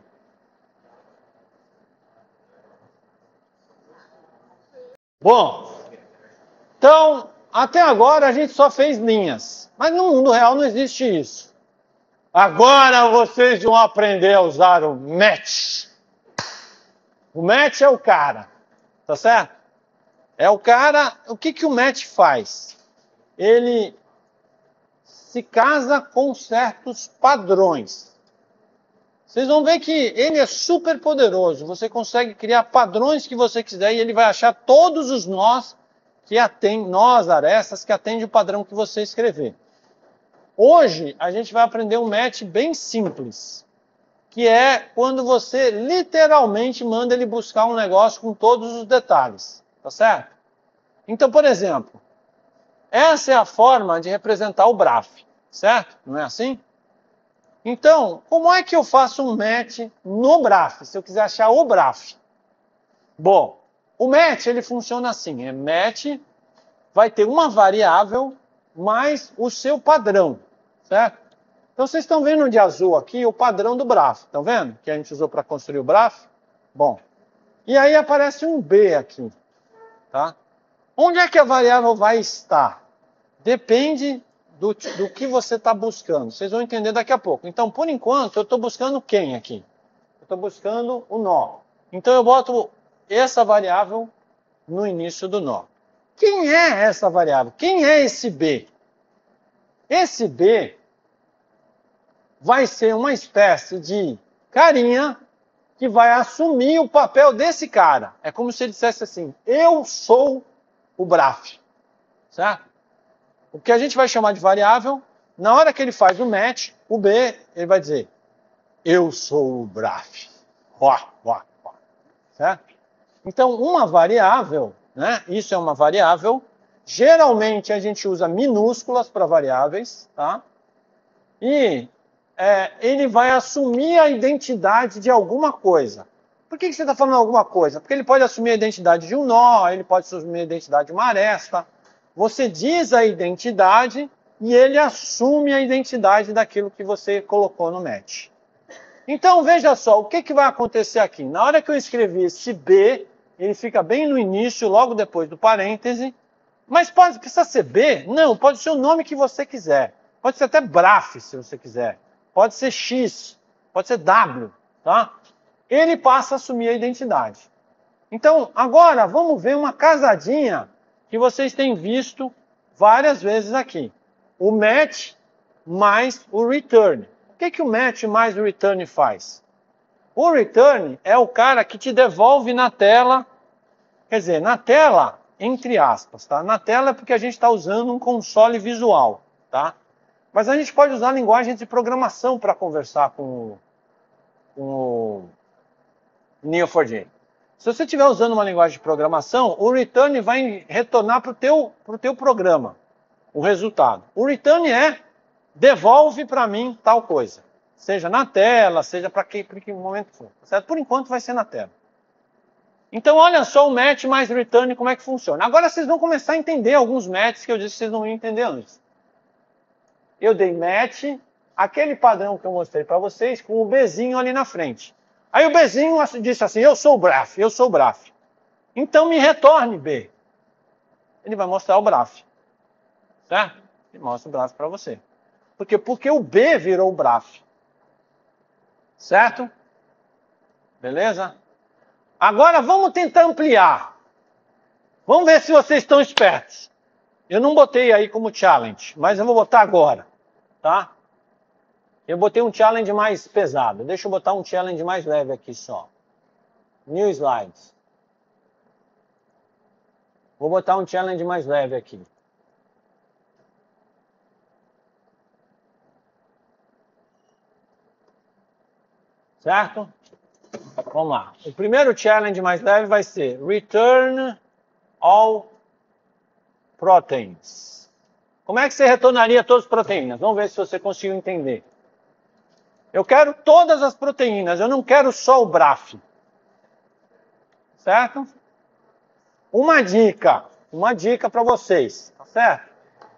Bom, então, até agora a gente só fez linhas. Mas no mundo real não existe isso. Agora vocês vão aprender a usar o match. O match é o cara, tá certo? É o cara, o que, que o match faz? Ele se casa com certos padrões. Vocês vão ver que ele é super poderoso. Você consegue criar padrões que você quiser e ele vai achar todos os nós que atendem, nós, arestas, que atendem o padrão que você escrever. Hoje, a gente vai aprender um match bem simples, que é quando você literalmente manda ele buscar um negócio com todos os detalhes, tá certo? Então, por exemplo, essa é a forma de representar o graph, certo? Não é assim? Então, como é que eu faço um match no graph, se eu quiser achar o graph? Bom, o match ele funciona assim, é match, vai ter uma variável mais o seu padrão, certo? Então vocês estão vendo de azul aqui o padrão do graph, estão vendo? Que a gente usou para construir o graph? Bom, e aí aparece um B aqui, tá? Onde é que a variável vai estar? Depende do, do que você está buscando. Vocês vão entender daqui a pouco. Então, por enquanto, eu estou buscando quem aqui? Eu estou buscando o nó. Então, eu boto essa variável no início do nó. Quem é essa variável? Quem é esse B? Esse B vai ser uma espécie de carinha que vai assumir o papel desse cara. É como se ele dissesse assim, eu sou o Braf. Certo? O que a gente vai chamar de variável, na hora que ele faz o match, o B, ele vai dizer, eu sou o Braf. Ó, ó, ó. Certo? Então, uma variável, né? Isso é uma variável. Geralmente, a gente usa minúsculas para variáveis, tá? E é, ele vai assumir a identidade de alguma coisa. Por que, que você está falando alguma coisa? Porque ele pode assumir a identidade de um nó, ele pode assumir a identidade de uma aresta. Você diz a identidade e ele assume a identidade daquilo que você colocou no match. Então, veja só, o que, que vai acontecer aqui? Na hora que eu escrevi esse B, ele fica bem no início, logo depois do parêntese. Mas pode, precisa ser B? Não, pode ser o nome que você quiser. Pode ser até Braf, se você quiser. Pode ser X, pode ser W, tá? Ele passa a assumir a identidade. Então, agora, vamos ver uma casadinha que vocês têm visto várias vezes aqui. O match mais o return. O que, que o match mais o return faz? O return é o cara que te devolve na tela, quer dizer, na tela, entre aspas, tá? Na tela é porque a gente está usando um console visual, tá? Mas a gente pode usar linguagens de programação para conversar com o, com o N E O quatro j. Se você estiver usando uma linguagem de programação, o return vai retornar para o teu, pro teu programa o resultado. O return é devolve para mim tal coisa. Seja na tela, seja para que, que momento for. Certo? Por enquanto vai ser na tela. Então olha só o match mais return como é que funciona. Agora vocês vão começar a entender alguns matches que eu disse que vocês não iam entender antes. Eu dei match, aquele padrão que eu mostrei para vocês, com o Bzinho ali na frente. Aí o Bzinho disse assim, eu sou o Braf, eu sou o Braf. Então me retorne B. Ele vai mostrar o Braf. Certo? Ele mostra o Braf para você. Por quê? Porque o B virou o Braf. Certo? Beleza? Agora vamos tentar ampliar. Vamos ver se vocês estão espertos. Eu não botei aí como challenge, mas eu vou botar agora, tá? Eu botei um challenge mais pesado. Deixa eu botar um challenge mais leve aqui só. New slides. Vou botar um challenge mais leve aqui. Certo? Vamos lá. O primeiro challenge mais leve vai ser Return all proteins. Como é que você retornaria todas as proteínas? Vamos ver se você conseguiu entender. Eu quero todas as proteínas, eu não quero só o Braf. Certo? Uma dica, uma dica para vocês, tá certo?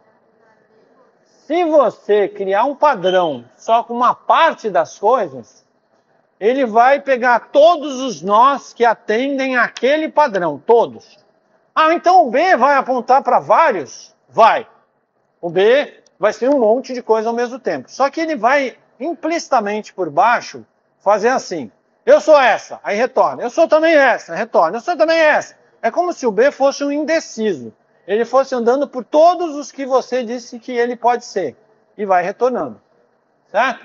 Se você criar um padrão só com uma parte das coisas, ele vai pegar todos os nós que atendem aquele padrão, todos. Ah, então o B vai apontar para vários? Vai. O B vai ser um monte de coisa ao mesmo tempo. Só que ele vai, implicitamente por baixo, fazer assim. Eu sou essa, aí retorna. Eu sou também essa, retorna. Eu sou também essa. É como se o B fosse um indeciso. Ele fosse andando por todos os que você disse que ele pode ser. E vai retornando. Certo?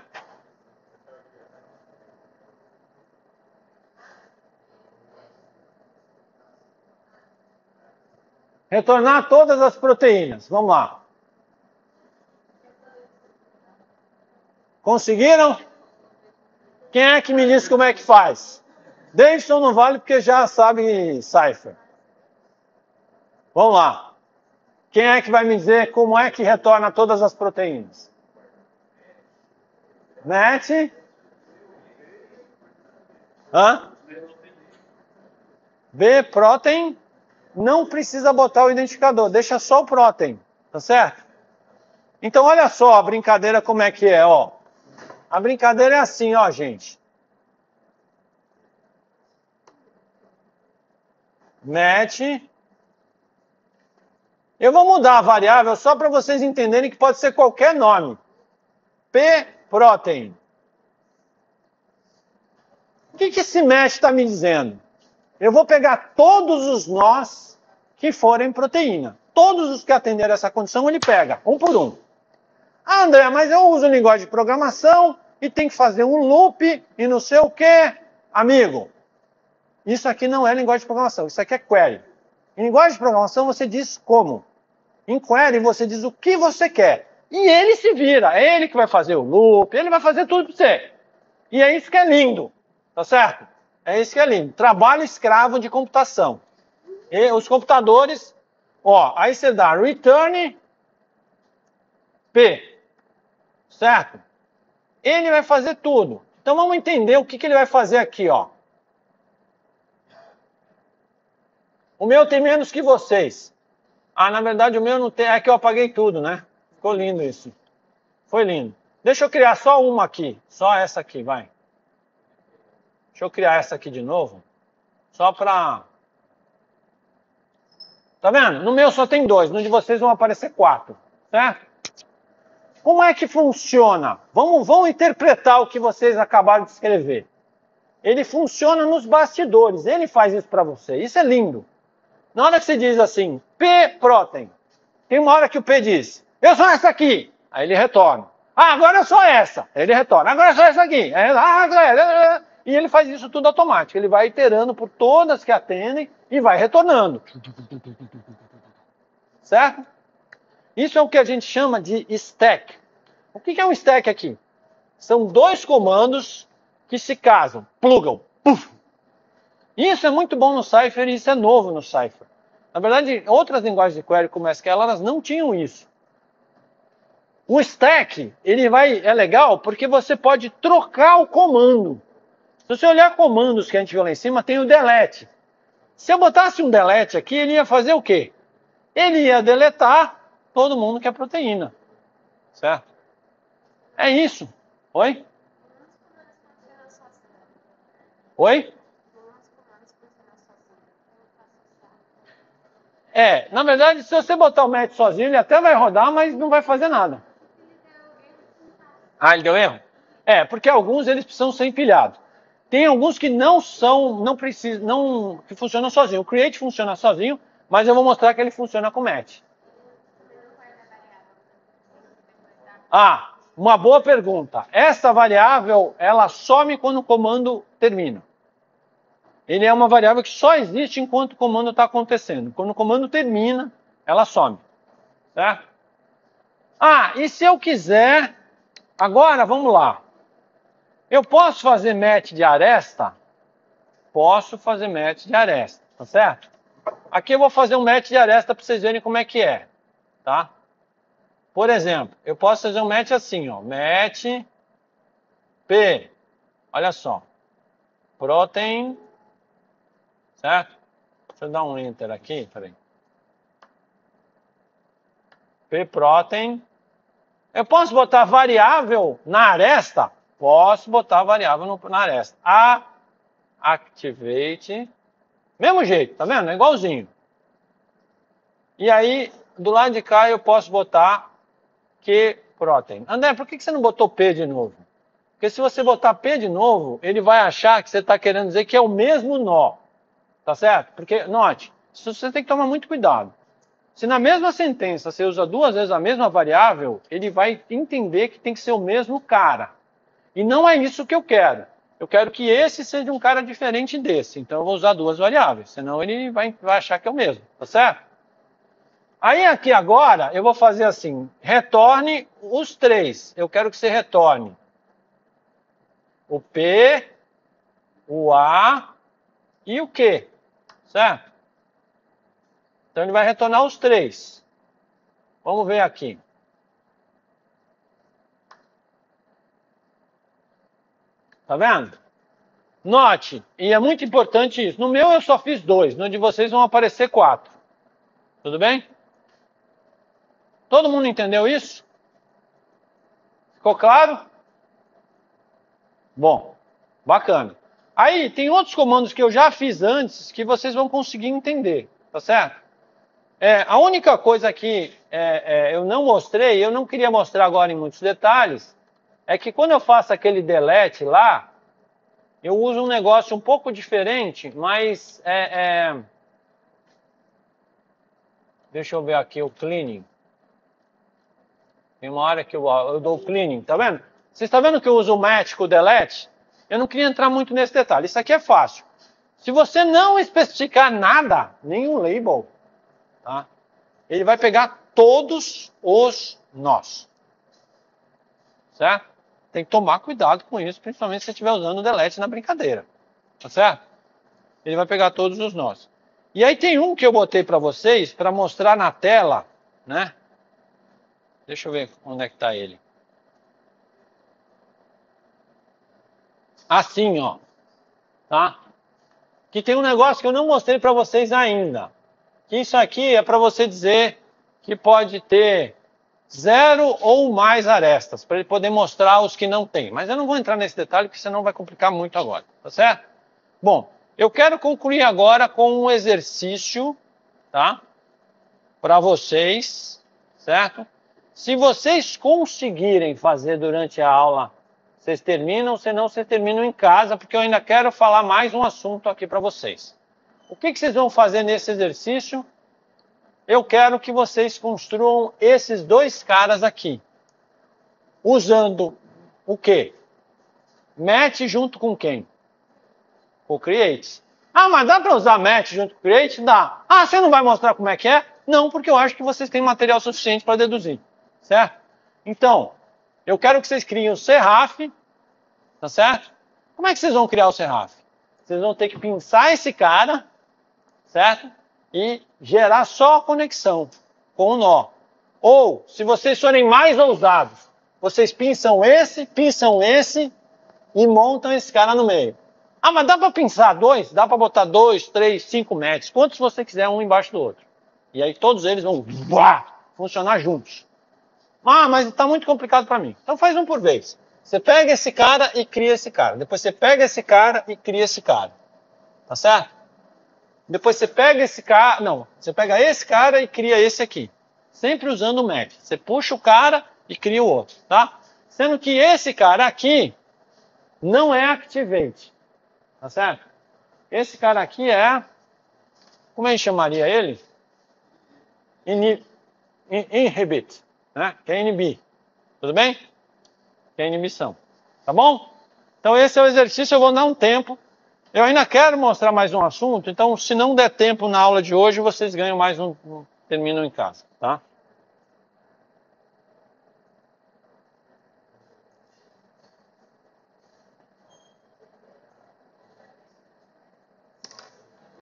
Retornar todas as proteínas. Vamos lá. Conseguiram? Quem é que me diz como é que faz? Davidson não vale porque já sabe Cypher. Vamos lá. Quem é que vai me dizer como é que retorna todas as proteínas? Match? Hã? B, protein. Não precisa botar o identificador, deixa só o protein, tá certo? Então olha só a brincadeira como é que é, ó. A brincadeira é assim, ó, gente. Match. Eu vou mudar a variável só para vocês entenderem que pode ser qualquer nome. P-protein. O que, que esse mesh está me dizendo? Eu vou pegar todos os nós que forem proteína. Todos os que atenderem essa condição, ele pega, um por um. Ah, André, mas eu uso linguagem de programação e tem que fazer um loop e não sei o quê. Amigo, isso aqui não é linguagem de programação, isso aqui é query. Em linguagem de programação você diz como. Em query você diz o que você quer. E ele se vira, é ele que vai fazer o loop, ele vai fazer tudo para você. E é isso que é lindo, tá certo? É isso que é lindo. Trabalho escravo de computação. E os computadores, ó, aí você dá return P, certo? Ele vai fazer tudo. Então vamos entender o que, que ele vai fazer aqui, ó. O meu tem menos que vocês. Ah, na verdade o meu não tem, é que eu apaguei tudo, né? Ficou lindo isso. Foi lindo. Deixa eu criar só uma aqui, só essa aqui, vai. Deixa eu criar essa aqui de novo, só para... Tá vendo? No meu só tem dois, no de vocês vão aparecer quatro, certo? Como é que funciona? Vamos, vamos interpretar o que vocês acabaram de escrever. Ele funciona nos bastidores, ele faz isso para você, isso é lindo. Na hora que você diz assim, P-protein, tem uma hora que o P diz, eu sou essa aqui, aí ele retorna. Ah, agora eu sou essa, ele retorna. Agora eu sou essa aqui. E ele faz isso tudo automático, ele vai iterando por todas que atendem e vai retornando. Certo? Isso é o que a gente chama de stack. O que é um stack aqui? São dois comandos que se casam, plugam. Puff. Isso é muito bom no Cypher e isso é novo no Cypher. Na verdade, outras linguagens de query como S Q L, elas não tinham isso. O stack, ele vai, é legal porque você pode trocar o comando. Se você olhar comandos que a gente viu lá em cima, tem o delete. Se eu botasse um delete aqui, ele ia fazer o quê? Ele ia deletar todo mundo que é proteína. Certo? É isso. Oi? Oi? É, na verdade, se você botar o match sozinho, ele até vai rodar, mas não vai fazer nada. Ah, ele deu erro? É, porque alguns eles precisam ser empilhados. Tem alguns que não são, não precisam, não, que funcionam sozinho. O create funciona sozinho, mas eu vou mostrar que ele funciona com match. Ah, uma boa pergunta. Essa variável, ela some quando o comando termina. Ele é uma variável que só existe enquanto o comando está acontecendo. Quando o comando termina, ela some. Certo? Ah, e se eu quiser... Agora, vamos lá. Eu posso fazer match de aresta? Posso fazer match de aresta, tá certo? Aqui eu vou fazer um match de aresta para vocês verem como é que é, tá? Por exemplo, eu posso fazer um match assim, ó. Match P. Olha só. Protein. Certo? Deixa eu dar um enter aqui, peraí. P-protein. Eu posso botar variável na aresta? Posso botar variável no, na aresta. A activate. Mesmo jeito, tá vendo? É igualzinho. E aí, do lado de cá, eu posso botar que protein. André, por que você não botou P de novo? Porque se você botar P de novo, ele vai achar que você está querendo dizer que é o mesmo nó. Tá certo? Porque, note, isso você tem que tomar muito cuidado. Se na mesma sentença você usa duas vezes a mesma variável, ele vai entender que tem que ser o mesmo cara. E não é isso que eu quero. Eu quero que esse seja um cara diferente desse. Então eu vou usar duas variáveis, senão ele vai, vai achar que é o mesmo. Tá certo? Aí aqui agora, eu vou fazer assim, retorne os três. Eu quero que você retorne o P, o A e o Q. Certo? Então ele vai retornar os três. Vamos ver aqui. Tá vendo? Note, e é muito importante isso. No meu eu só fiz dois, no de vocês vão aparecer quatro. Tudo bem? Todo mundo entendeu isso? Ficou claro? Bom, bacana. Aí tem outros comandos que eu já fiz antes que vocês vão conseguir entender, tá certo? É, a única coisa que é, é, eu não mostrei, eu não queria mostrar agora em muitos detalhes, é que quando eu faço aquele delete lá, eu uso um negócio um pouco diferente, mas é, é... deixa eu ver aqui o cleaning. Tem uma hora que eu, eu dou o cleaning, tá vendo? Vocês estão vendo que eu uso o match com o delete? Eu não queria entrar muito nesse detalhe. Isso aqui é fácil. Se você não especificar nada, nenhum label, tá? Ele vai pegar todos os nós. Certo? Tem que tomar cuidado com isso, principalmente se você estiver usando o delete na brincadeira. Tá certo? Ele vai pegar todos os nós. E aí tem um que eu botei para vocês, para mostrar na tela, né? Deixa eu ver onde é que está ele. Assim, ó. Tá? Que tem um negócio que eu não mostrei para vocês ainda. Que isso aqui é para você dizer que pode ter zero ou mais arestas, para ele poder mostrar os que não tem. Mas eu não vou entrar nesse detalhe, porque senão vai complicar muito agora. Tá certo? Bom, eu quero concluir agora com um exercício, tá? Para vocês, certo? Se vocês conseguirem fazer durante a aula, vocês terminam, senão vocês terminam em casa, porque eu ainda quero falar mais um assunto aqui para vocês. O que, que vocês vão fazer nesse exercício? Eu quero que vocês construam esses dois caras aqui. Usando o quê? Match junto com quem? O create. Ah, mas dá para usar match junto com create? Dá. Ah, você não vai mostrar como é que é? Não, porque eu acho que vocês têm material suficiente para deduzir. Certo? Então, eu quero que vocês criem o serraf, tá certo? Como é que vocês vão criar o serraf? Vocês vão ter que pinçar esse cara, certo? E gerar só a conexão com o nó. Ou, se vocês forem mais ousados, vocês pinçam esse, pinçam esse e montam esse cara no meio. Ah, mas dá para pinçar dois? Dá para botar dois, três, cinco metros, quantos você quiser, um embaixo do outro. E aí todos eles vão uá, funcionar juntos. Ah, mas está muito complicado para mim. Então faz um por vez. Você pega esse cara e cria esse cara. Depois você pega esse cara e cria esse cara. Tá certo? Depois você pega esse cara... Não, você pega esse cara e cria esse aqui. Sempre usando o match. Você puxa o cara e cria o outro, tá? Sendo que esse cara aqui não é activate. Tá certo? Esse cara aqui é... Como a gente chamaria ele? Inhib... Inhibit. Né? Que é inibir. Tudo bem? Que é inibição. Tá bom? Então esse é o exercício, eu vou dar um tempo. Eu ainda quero mostrar mais um assunto, então se não der tempo na aula de hoje, vocês ganham mais um, terminam em casa, tá?